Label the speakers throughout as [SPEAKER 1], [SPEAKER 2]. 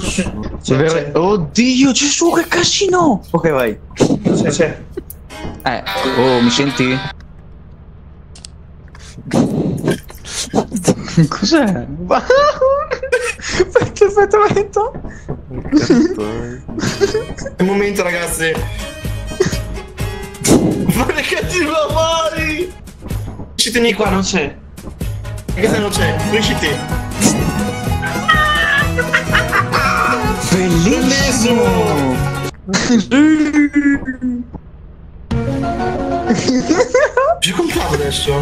[SPEAKER 1] Oddio, Gesù, che casino! Ok, vai.
[SPEAKER 2] C'è.
[SPEAKER 1] Oh, mi senti? Cos'è? Aspetta.
[SPEAKER 2] È il momento, ragazzi. Ma che cattivo fuori! Uscitemi qua, non c'è. Che non c'è? Usciti.
[SPEAKER 1] Bellissimo!
[SPEAKER 2] Ci compravo adesso.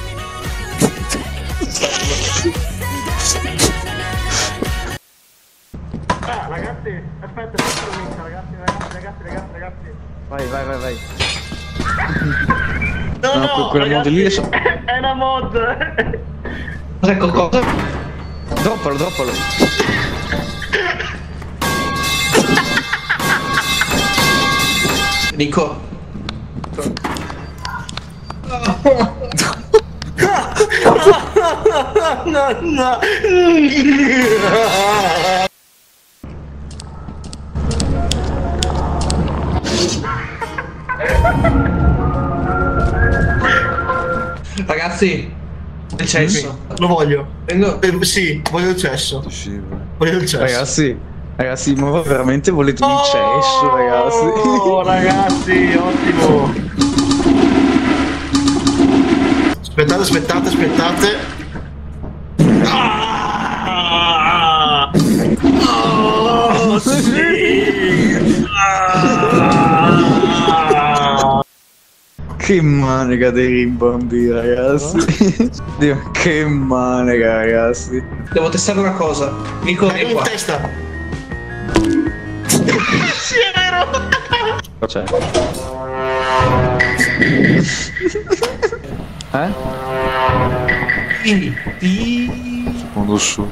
[SPEAKER 2] Ragazzi, aspetta, ragazzi.
[SPEAKER 1] Vai.
[SPEAKER 2] No,
[SPEAKER 1] quel mod lì
[SPEAKER 2] è una mod.
[SPEAKER 1] Cos'è cosa? Droppalo.
[SPEAKER 2] Nico. No. Ragazzi, il cesso. Lo voglio. Sì, voglio il cesso. Voglio il cesso.
[SPEAKER 1] Ragazzi, ma veramente volete un cesso, ragazzi?
[SPEAKER 2] Oh, ragazzi, ottimo. Aspettate. Oh, sì.
[SPEAKER 1] Che manica dei rimbombi, ragazzi. Dio, che manica, ragazzi.
[SPEAKER 2] Devo testare una cosa. Nico, vieni qua. Testa. Sì, è vero.
[SPEAKER 1] C'è.
[SPEAKER 3] Non lo so.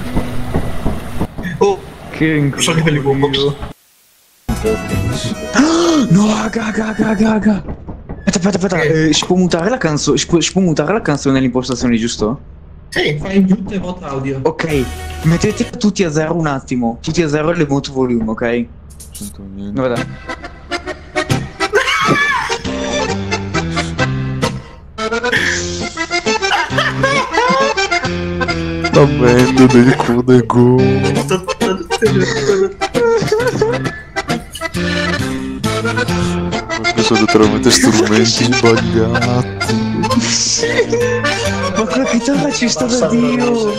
[SPEAKER 2] Oh,
[SPEAKER 1] che
[SPEAKER 2] incrocio per il boombox.
[SPEAKER 1] No, raga. Aspetta. Si può mutare la canzone? Si può mutare la canzone nelle impostazioni, giusto?
[SPEAKER 2] Sì, fai mute e voto audio.
[SPEAKER 1] Ok, mettete tutti a zero un attimo. Tutti a zero le mute volume, ok? Guarda.
[SPEAKER 3] La merda del Codego. Sono letteralmente strumenti sbagliati.
[SPEAKER 1] Ma quella chitarra ci sta da Dio.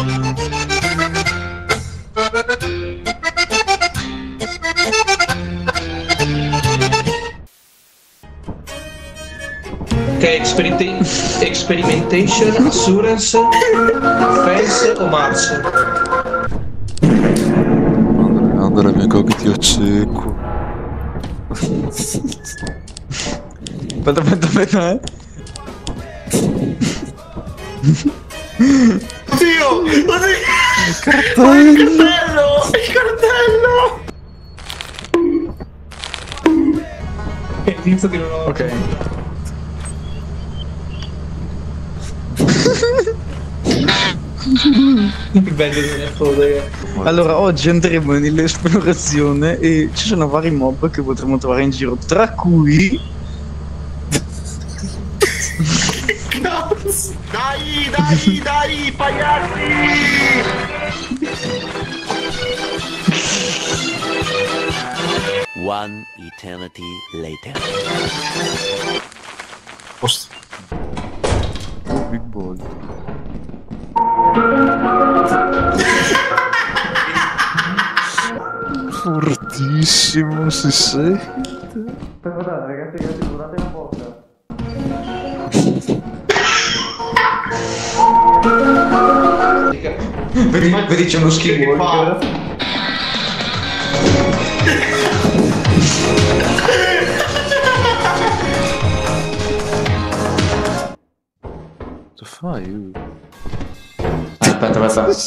[SPEAKER 2] Ok, experimentation, assurance, fence o Mars?
[SPEAKER 3] Andrea, mi cogiti a cieco.
[SPEAKER 1] Aspetta.
[SPEAKER 2] Oddio!
[SPEAKER 1] Il cartello!
[SPEAKER 2] Inizio di nuovo.
[SPEAKER 1] Ok.
[SPEAKER 2] Bello di foto.
[SPEAKER 1] Allora, oggi andremo nell'esplorazione e ci sono vari mob che potremo trovare in giro, tra cui...
[SPEAKER 2] Dai, pagliacci!
[SPEAKER 4] One eternity later.
[SPEAKER 2] Posto.
[SPEAKER 3] Big boy. Fortissimo, si sente.
[SPEAKER 1] Guardate, ragazzi, guardate la porta. Vedi c'è uno skinwalker.
[SPEAKER 3] Cosa fai?
[SPEAKER 1] Aspetta.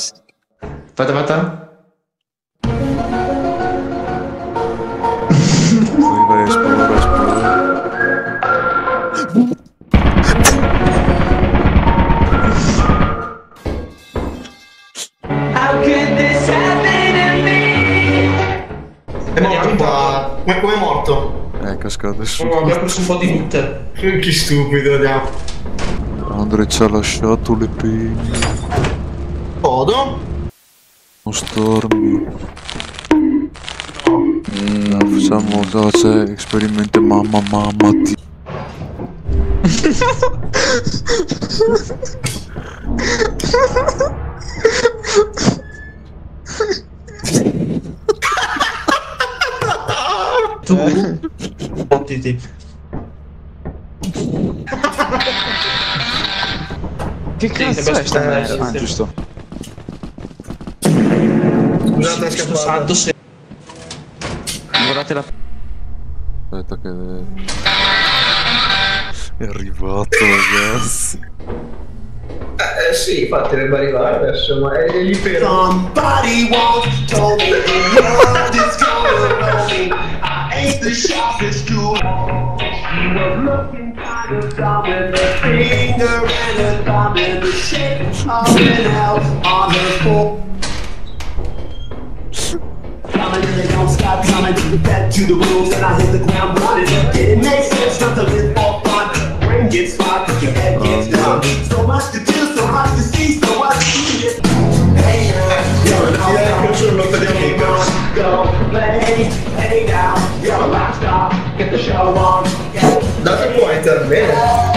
[SPEAKER 3] Vai, esplora.
[SPEAKER 5] How could this happen to me?
[SPEAKER 2] Ma come è morto?
[SPEAKER 3] È cascato su.
[SPEAKER 2] No, abbiamo preso un po' di loot. Che stupido, andiamo.
[SPEAKER 3] Andre ci ha lasciato le penne.
[SPEAKER 2] Podo?
[SPEAKER 3] Non stormi. Facciamo cose, esperimento mamma ti.
[SPEAKER 2] Tu? Fottiti.
[SPEAKER 1] Che cazzo è sta merda? Ah, giusto.
[SPEAKER 2] Scusate, è scappato.
[SPEAKER 1] Guardate la...
[SPEAKER 3] Aspetta che... È arrivato, ragazzi.
[SPEAKER 2] Sì, infatti dovrebbe arrivare adesso, ma è lì per...
[SPEAKER 5] Somebody once told me the world is gonna know me. I ain't the sharpest tool. She was looking kind of dumb with a finger and a thumb in the shape of an L on her foot. Coming and they don't stop coming. Back to the rules and I hit the ground running. It makes sense not to live for fun. Brain gets fucked, your head gets dumb. So much to do, so much to see, so much to eat. Hey, go play, hey now, you're a rock star, get the show on.
[SPEAKER 2] Date pointer, bene.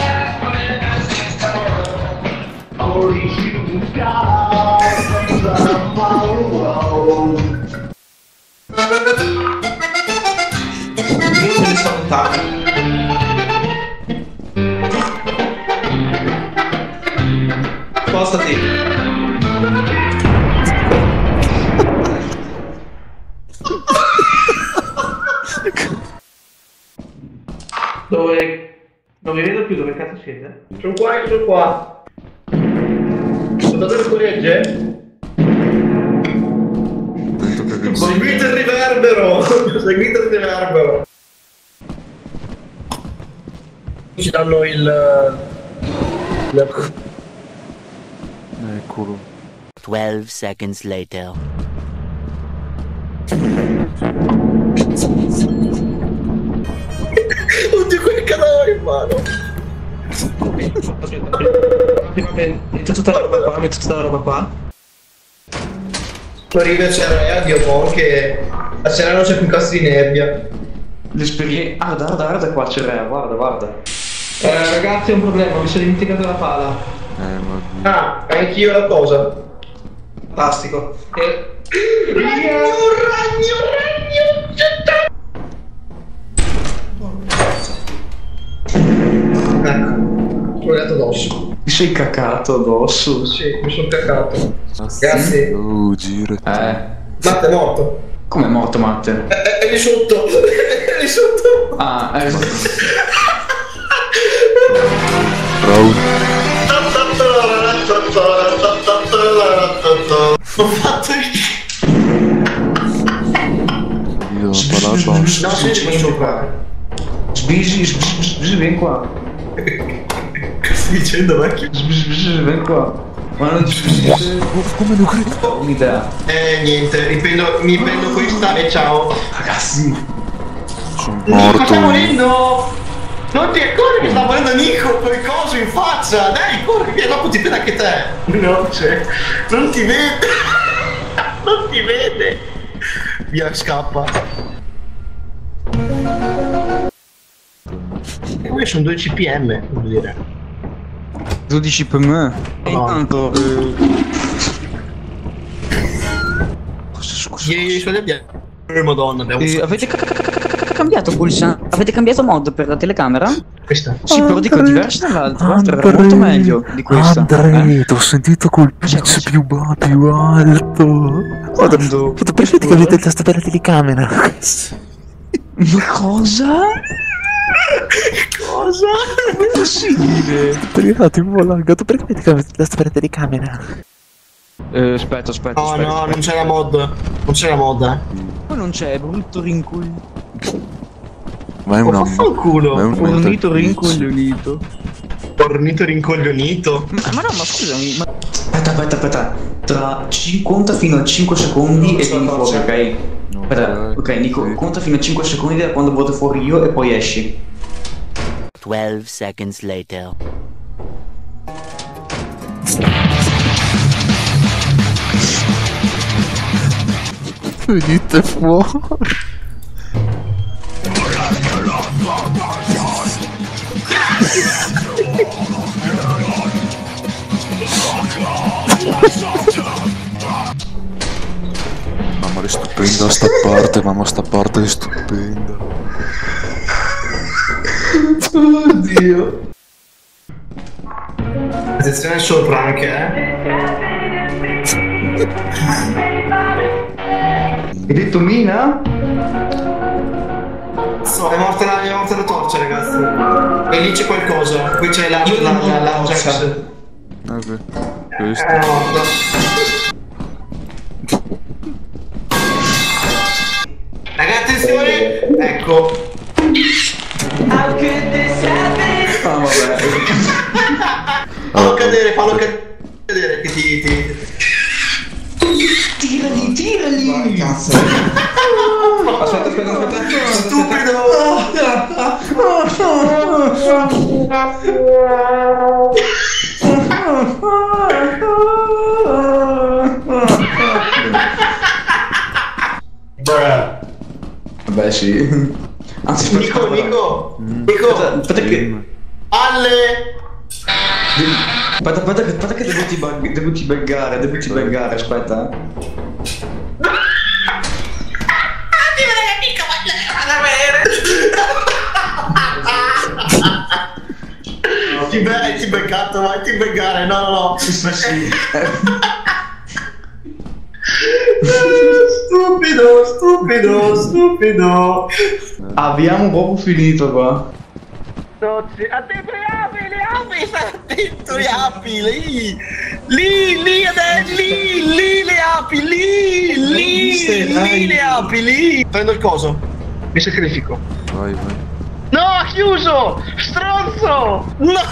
[SPEAKER 5] Only shooting stars, the road.
[SPEAKER 2] Io me ne sto lontano. Spostati. Dove? Non vi vedo più, dove cazzo siete? Sono qua. Sotto le scoregge? Seguite il riverbero! Seguite il riverbero! Ci danno il...
[SPEAKER 3] Eccolo.
[SPEAKER 4] 12 seconds later.
[SPEAKER 2] Oddio, quel cadavere in mano!
[SPEAKER 6] Metto tutta la roba qua,
[SPEAKER 2] Arriva c'è Rea, Dio buon, che a cena non c'è più cazzo di nebbia.
[SPEAKER 1] L'esperienza... Ah, guarda qua c'è Rea, guarda.
[SPEAKER 6] ragazzi, è un problema, mi sono dimenticato la pala.
[SPEAKER 3] Ma...
[SPEAKER 2] Ah, anch'io la cosa.
[SPEAKER 6] Fantastico.
[SPEAKER 2] Ragno! Ecco, l'ho dato addosso.
[SPEAKER 1] Mi sei cacato addosso?
[SPEAKER 2] Sì, mi sono cacato. Grazie.
[SPEAKER 3] Oh, girati.
[SPEAKER 2] Matte è morto.
[SPEAKER 1] Come è morto Matte?
[SPEAKER 2] È lì sotto. È lì sotto.
[SPEAKER 1] Ah,
[SPEAKER 3] Raul.
[SPEAKER 2] Ho fatto il...
[SPEAKER 3] Io ho parlato.
[SPEAKER 2] No, sì, mi sono qua.
[SPEAKER 1] Sbisi, ven qua.
[SPEAKER 2] Che stai dicendo, vecchio?
[SPEAKER 1] Sbisi, ven qua. Ma non
[SPEAKER 3] Come lo credi?
[SPEAKER 1] ho un'idea.
[SPEAKER 2] Niente, mi prendo questa e ciao.
[SPEAKER 1] Ragazzi,
[SPEAKER 3] Sono
[SPEAKER 2] Nico
[SPEAKER 3] morto.
[SPEAKER 2] sta morendo! Non ti accorgi che sta morendo Nico quel coso in faccia? Dai, corri che dopo ti vede anche te! No, c'è. Non ti vede! Non ti vede! Via, scappa. E poi sono 12 pm, vuol dire.
[SPEAKER 1] 12 per me. E
[SPEAKER 2] No.
[SPEAKER 1] intanto... Scusa.
[SPEAKER 2] I soldi abbiamo. Madonna, abbiamo
[SPEAKER 1] Avete cambiato pulsante? Avete cambiato mod per la telecamera?
[SPEAKER 2] questa.
[SPEAKER 1] Sì, però dico diverso dall'altro. Era molto meglio di questa.
[SPEAKER 3] Andrea, ti ho sentito col pitch più alto.
[SPEAKER 1] Quando?
[SPEAKER 3] Perché ti cambiate il tasto per la telecamera?
[SPEAKER 1] Ma cosa?
[SPEAKER 2] Cosa?
[SPEAKER 1] Non è possibile.
[SPEAKER 3] Perché ti ho laggato? Perché ti cambiate il tasto per la telecamera?
[SPEAKER 1] Aspetta.
[SPEAKER 2] No, no, non c'è la mod. Non c'è la mod,
[SPEAKER 1] Poi non c'è, è brutto rincoglionito.
[SPEAKER 3] Ma è una...
[SPEAKER 2] Vaffanculo.
[SPEAKER 3] ma è un
[SPEAKER 1] Fornito
[SPEAKER 3] mental
[SPEAKER 1] rincoglionito.
[SPEAKER 2] Fornito rincoglionito.
[SPEAKER 1] Ma no, ma scusami. Aspetta. Conta fino a 5 secondi e vieni fuori, ok? Aspetta, ok, Nico, conta fino a 5 secondi da quando voto fuori io e poi esci.
[SPEAKER 4] 12 seconds later.
[SPEAKER 3] Venite fuori. Mamma, è stupenda sta parte, mamma, sta parte è stupenda.
[SPEAKER 1] Oddio.
[SPEAKER 2] Attenzione sopra anche,
[SPEAKER 1] Hai detto Mina?
[SPEAKER 2] È morta la torcia, ragazzi. E lì c'è qualcosa. Qui c'è la torcia.
[SPEAKER 3] Vabbè, questo.
[SPEAKER 2] È morta. Ragazzi, attenzione! Ecco.
[SPEAKER 1] Ah, vabbè.
[SPEAKER 2] Fallo cadere, che ti...
[SPEAKER 1] Tirali! Vai, cazzo. Aspetta.
[SPEAKER 2] Stupido!
[SPEAKER 1] Vabbè, sì. Anzi,
[SPEAKER 2] Nico!
[SPEAKER 1] Aspetta che...
[SPEAKER 2] Alle!
[SPEAKER 1] Aspetta che devo ti beggare, aspetta.
[SPEAKER 2] Ti beccato, vai, ti beccare, no.
[SPEAKER 1] Sì.
[SPEAKER 2] Stupido.
[SPEAKER 1] Abbiamo proprio finito qua.
[SPEAKER 2] Attento, le api, lì le api, lì. Prendo il coso, mi sacrifico.
[SPEAKER 3] Vai.
[SPEAKER 2] No, ha chiuso! Stronzo! No!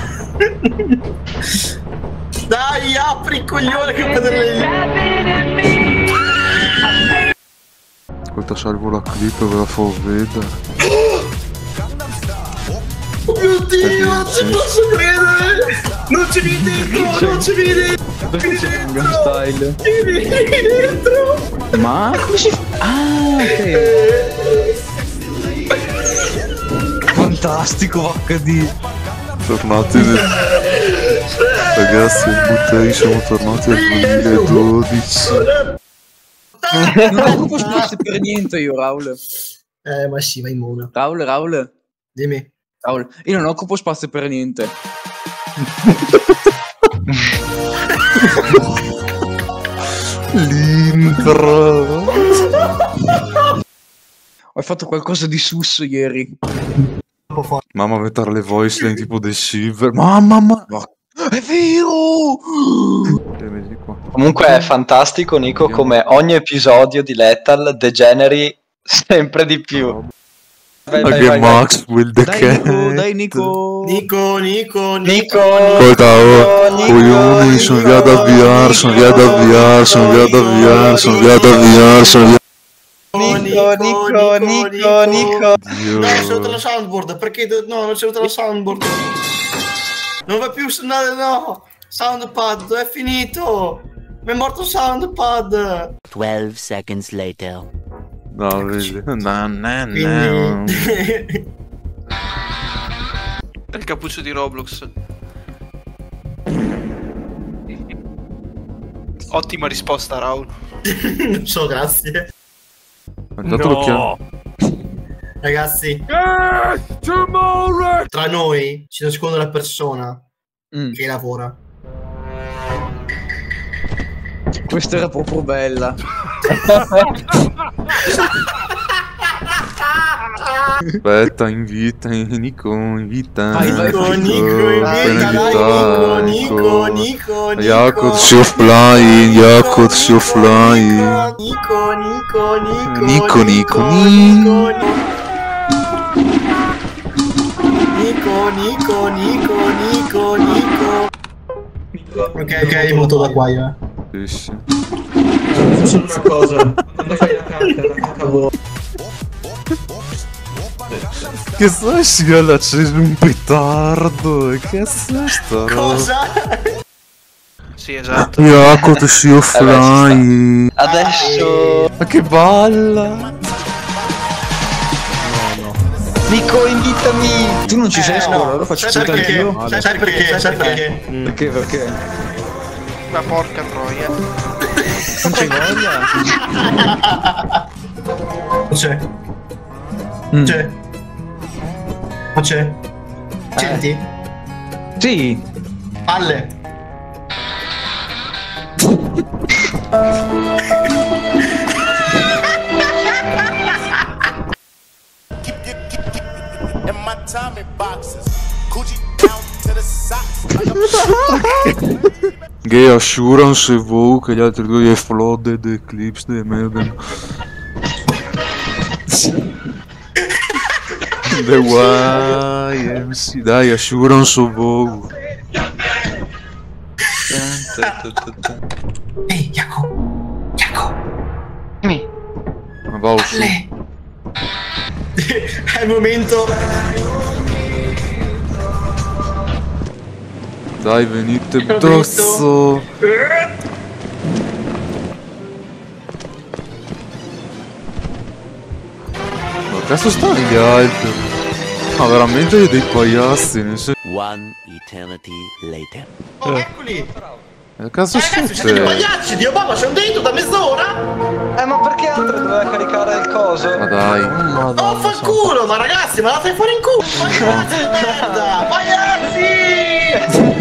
[SPEAKER 2] Dai, apri il coglione che vedere.
[SPEAKER 3] Ascolta, salvo la clip e ve la fa vedere.
[SPEAKER 2] Oh mio Dio, non ci posso credere! Non ci vieni dentro!
[SPEAKER 1] Style.
[SPEAKER 2] Vieni dentro!
[SPEAKER 1] Ma come si fa? Ah, ok. Fantastico, HD.
[SPEAKER 3] Tornati ragazzi, siamo tornati al 2012.
[SPEAKER 1] Non occupo spazio per niente io, Raul.
[SPEAKER 2] Ma sì, vai in mona.
[SPEAKER 1] Raul.
[SPEAKER 2] Dimmi.
[SPEAKER 1] Raul, io non occupo spazio per niente.
[SPEAKER 3] L'intro.
[SPEAKER 1] Ho fatto qualcosa di susso ieri.
[SPEAKER 3] Mamma, mettere le voice line tipo The Shiver. Mamma. È vero! Vedi qua.
[SPEAKER 7] Comunque è fantastico, Nico, come ogni episodio di Lethal degeneri sempre di più.
[SPEAKER 3] Vai. Max will the
[SPEAKER 1] Dai Nico.
[SPEAKER 3] Ascolta, coglioni, sono via ad avviare.
[SPEAKER 7] Nico.
[SPEAKER 2] No, c'è avuto la soundboard, perché no, non c'è avuto la soundboard. Non va più, no. Soundpad, è finito. Mi è morto soundpad.
[SPEAKER 4] 12 seconds later.
[SPEAKER 3] No, vedi.
[SPEAKER 2] Quindi...
[SPEAKER 6] È il cappuccio di Roblox. Ottima risposta, Raul.
[SPEAKER 2] Non so, grazie.
[SPEAKER 3] Guardate l'occhiale.
[SPEAKER 2] Ragazzi, tra noi ci nasconde la persona che lavora.
[SPEAKER 1] Questa era proprio bella.
[SPEAKER 3] Aspetta, invita Nico.
[SPEAKER 1] Nico.
[SPEAKER 3] Jacob, you're flying.
[SPEAKER 2] Nico. Ok, muto da qua io.
[SPEAKER 3] Sì.
[SPEAKER 6] Solo una cosa. quando fai la carta vuoi.
[SPEAKER 3] Che sta sciala acceso un petardo? Che cazzo è sta roba?
[SPEAKER 2] Cosa?
[SPEAKER 8] Sì, esatto.
[SPEAKER 3] Iaco, ti si offline.
[SPEAKER 7] Adesso...
[SPEAKER 3] Ma che balla!
[SPEAKER 7] Nico, invitami!
[SPEAKER 1] Tu non ci sei a scuola, allora faccio
[SPEAKER 2] Sai
[SPEAKER 1] tutto
[SPEAKER 2] perché?
[SPEAKER 1] anch'io.
[SPEAKER 2] Sai perché? Sai perché?
[SPEAKER 1] Perché?
[SPEAKER 8] Ma porca troia.
[SPEAKER 1] Non c'è voglia?
[SPEAKER 2] C'è.
[SPEAKER 1] Mm.
[SPEAKER 2] C'è. Ma c'è. Senti?
[SPEAKER 1] Sì.
[SPEAKER 2] Palle.
[SPEAKER 5] In my Tommy boxes, Gucci down to the socks.
[SPEAKER 3] Gay Assurance e Vogue, che gli altri due è Flooded, Eclipse e Melden. The YMC, dai, Assurance o Vogue.
[SPEAKER 2] Ehi, Jaco. Jaco.
[SPEAKER 3] Ma va uscì.
[SPEAKER 2] Palle. È il momento.
[SPEAKER 3] Dai, venite addosso. Ma cazzo stanno gli altri? Ma veramente dei pagliassi, nel senso...
[SPEAKER 4] One eternity later.
[SPEAKER 2] Oh, eccoli.
[SPEAKER 3] Che cazzo
[SPEAKER 2] Ragazzi, siete dei
[SPEAKER 3] succede?
[SPEAKER 2] pagliacci, Dio Baba, c'è un dentro da mezz'ora.
[SPEAKER 7] Ma perché Andre doveva caricare il coso?
[SPEAKER 3] Ma dai.
[SPEAKER 2] Oh, fa il culo, ma ragazzi, ma la fai fuori in culo. Pagliacci, merda. Pagliacci.